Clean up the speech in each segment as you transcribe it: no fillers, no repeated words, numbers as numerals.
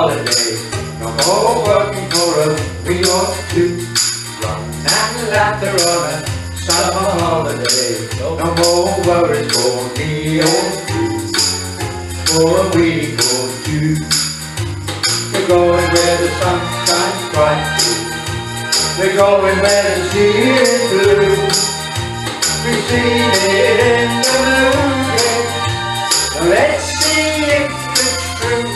holiday. No more working for us, we want to run and laughter on a summer holiday. No more worries for me or you, for a week or two. We're going where the sun shines bright. We're going where the sea is blue. We've seen it in the moonlight. Now let's see if it's true.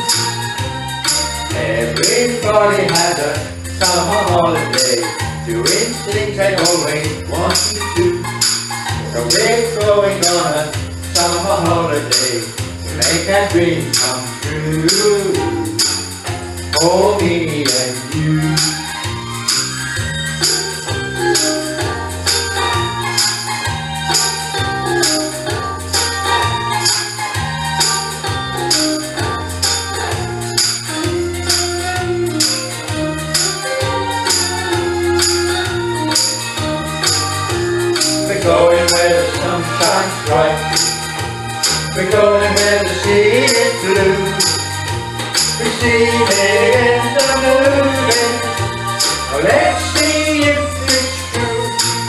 Everybody has a summer holiday, doing things they always wanted to do. So we're going on a summer holiday to make our dreams come true, for me and you. We're going where the sun shines bright. We're going where the sea is blue. We've seen it in the moonlight. Now let's see if it's true.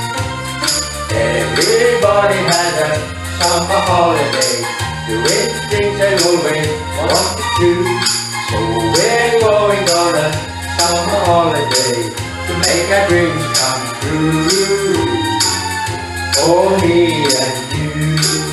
Everybody has a summer holiday, doing things they always wanted to. So we're going on a summer holiday to make our dreams come true, for me and you.